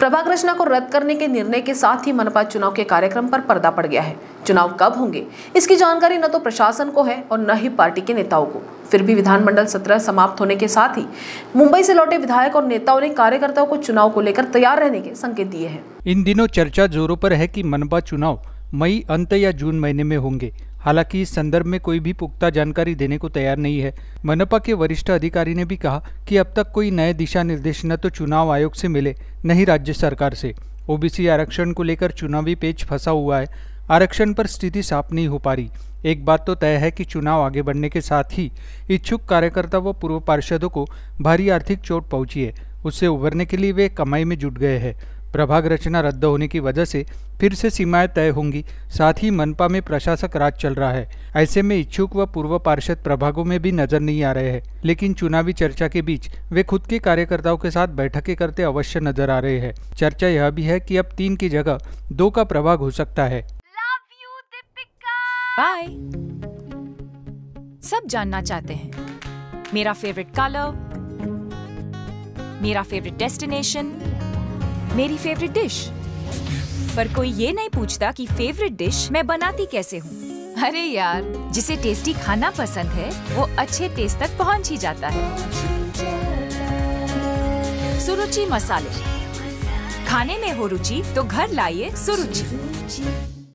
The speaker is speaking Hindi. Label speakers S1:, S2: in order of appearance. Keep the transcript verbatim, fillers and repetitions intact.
S1: प्रभाग रचना को रद्द करने के निर्णय के साथ ही मनपा चुनाव के कार्यक्रम पर पर्दा पड़ गया है। चुनाव कब होंगे इसकी जानकारी न तो प्रशासन को है और न ही पार्टी के नेताओं को। फिर भी विधानमंडल सत्र समाप्त होने के साथ ही मुंबई से लौटे विधायक और नेताओं ने कार्यकर्ताओं को चुनाव को लेकर तैयार रहने के संकेत दिए हैं।
S2: इन दिनों चर्चा जोरों पर है कि मनपा चुनाव मई अंत या जून महीने में होंगे। हालांकि इस संदर्भ में कोई भी पुख्ता जानकारी देने को तैयार नहीं है। मनपा के वरिष्ठ अधिकारी ने भी कहा कि अब तक कोई नए दिशा निर्देश न तो चुनाव आयोग से मिले न ही राज्य सरकार से। ओबीसी आरक्षण को लेकर चुनावी पेच फंसा हुआ है। आरक्षण पर स्थिति साफ नहीं हो पा रही। एक बात तो तय है कि चुनाव आगे बढ़ने के साथ ही इच्छुक कार्यकर्ता व पूर्व पार्षदों को भारी आर्थिक चोट पहुंची है। उससे उभरने के लिए वे कमाई में जुट गए हैं। प्रभाग रचना रद्द होने की वजह से फिर से सीमाएं तय होंगी। साथ ही मनपा में प्रशासक राज चल रहा है। ऐसे में इच्छुक व पूर्व पार्षद प्रभागों में भी नजर नहीं आ रहे हैं, लेकिन चुनावी चर्चा के बीच वे खुद के कार्यकर्ताओं के साथ बैठकें करते अवश्य नजर आ रहे हैं। चर्चा यह भी है कि अब तीन की जगह दो का प्रभाग हो सकता है।
S3: बाय। सब जानना चाहते हैं मेरा फेवरेट कलर, मेरा फेवरेट डेस्टिनेशन, मेरी फेवरेट डिश, पर कोई ये नहीं पूछता कि फेवरेट डिश मैं बनाती कैसे हूँ। अरे यार, जिसे टेस्टी खाना पसंद है वो अच्छे टेस्ट तक पहुँच ही जाता है। सुरुचि मसाले, खाने में हो रुचि तो घर लाइए सुरुचि।